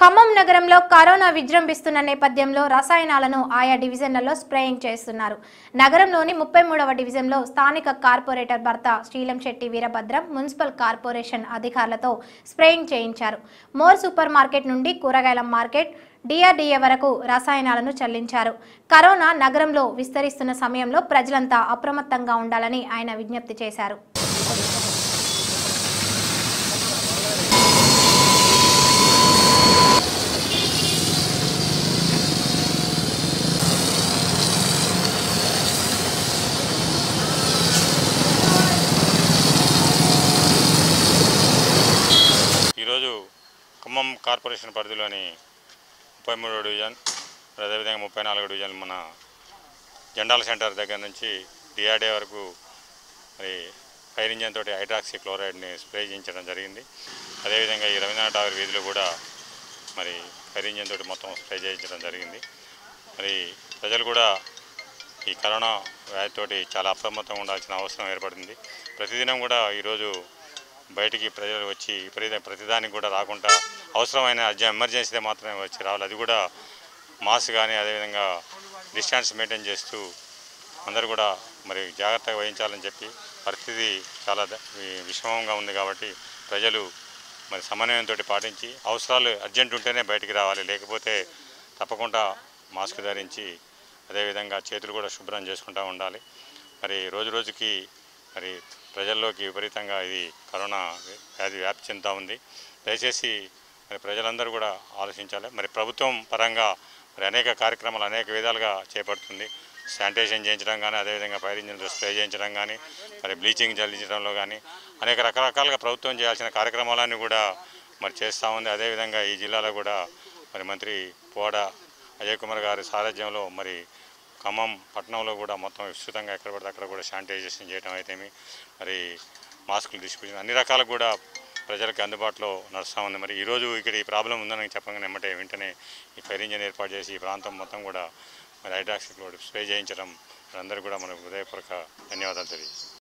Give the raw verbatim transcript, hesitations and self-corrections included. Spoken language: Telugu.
ఖమ్మం నగరంలో కరోనా విజృంభిస్తున్న నేపథ్యంలో రసాయనాలను ఆయా డివిజన్లలో స్ప్రేయింగ్ చేస్తున్నారు. నగరంలోని ముప్పై మూడవ డివిజన్లో స్థానిక కార్పొరేటర్ భర్త శ్రీలంశెట్టి వీరభద్రం మున్సిపల్ కార్పొరేషన్ అధికారులతో స్ప్రేయింగ్ చేయించారు. మోర్ సూపర్ మార్కెట్ నుండి కూరగాయల మార్కెట్ డిఆర్డీఏ వరకు రసాయనాలను చల్లించారు. కరోనా నగరంలో విస్తరిస్తున్న సమయంలో ప్రజలంతా అప్రమత్తంగా ఉండాలని ఆయన విజ్ఞప్తి చేశారు. ఈరోజు ఖమ్మం కార్పొరేషన్ పరిధిలోని ముప్పై మూడో డివిజన్ అదేవిధంగా ముప్పై నాలుగో డివిజన్ మన జెండాల సెంటర్ దగ్గర నుంచి డిఆర్డీఏ వరకు మరి ఫైర్ ఇంజన్ తోటి హైడ్రాక్సీ క్లోరైడ్ని స్ప్రే చేయించడం జరిగింది. అదేవిధంగా ఈ రవీంద్రనాథ్ టవర్ వీధిలో కూడా మరి ఫైర్ ఇంజన్ తోటి మొత్తం స్ప్రే చేయించడం జరిగింది. మరి ప్రజలు కూడా ఈ కరోనా వ్యాధితోటి చాలా అప్రమత్తంగా ఉండాల్సిన అవసరం ఏర్పడింది. ప్రతిదినం కూడా ఈరోజు బయటికి ప్రజలు వచ్చి విపరీత ప్రతిదానికి కూడా రాకుండా అవసరమైన ఎమర్జెన్సీ మాత్రమే వచ్చి రావాలి. అది కూడా మాస్క్ కానీ అదేవిధంగా డిస్టెన్స్ మెయింటైన్ చేస్తూ అందరూ కూడా మరి జాగ్రత్తగా వహించాలని చెప్పి పరిస్థితి చాలా విషమంగా ఉంది కాబట్టి ప్రజలు మరి సమన్వయంతో పాటించి అవసరాలు అర్జెంట్ ఉంటేనే బయటికి రావాలి, లేకపోతే తప్పకుండా మాస్క్ ధరించి అదేవిధంగా చేతులు కూడా శుభ్రం చేసుకుంటూ ఉండాలి. మరి రోజు రోజుకి మరి ప్రజల్లోకి విపరీతంగా ఇది కరోనా వ్యాధి వ్యాప్తి చెందుతూ ఉంది. దయచేసి మరి ప్రజలందరూ కూడా ఆలోచించాలి. మరి ప్రభుత్వం పరంగా మరి అనేక కార్యక్రమాలు అనేక విధాలుగా చేపడుతుంది. శానిటైజేషన్ చేయించడం కానీ అదేవిధంగా ఫైర్ ఇంజిన్ స్ప్రే చేయించడం కానీ మరి బ్లీచింగ్ చల్లించడంలో కానీ అనేక రకరకాలుగా ప్రభుత్వం చేయాల్సిన కార్యక్రమాలన్నీ కూడా మరి చేస్తూ ఉంది. అదేవిధంగా ఈ జిల్లాలో కూడా మరి మంత్రి పోడ అజయ్ కుమార్ గారి సారథ్యంలో మరి ఖమ్మం పట్టణంలో కూడా మొత్తం విస్తృతంగా ఎక్కడ పడితే అక్కడ కూడా శానిటైజేషన్ చేయడం అయితేమి మరి మాస్కులు డిస్ట్రిబ్యూషన్ అన్ని రకాలకు కూడా ప్రజలకు అందుబాటులో నడుస్తూ ఉంది. మరి ఈరోజు ఇక్కడ ఈ ప్రాబ్లం ఉందని చెప్పగానే వెంటనే వెంటనే ఈ ఫైర్ ఇంజిన్ ఏర్పాటు చేసి ఈ ప్రాంతం మొత్తం కూడా మరి హైడ్రాక్సీ క్లోరైడ్ స్ప్రే చేయించడం అందరూ కూడా మనకు హృదయపూర్వక ధన్యవాదాలు తెలియజేస్తాం.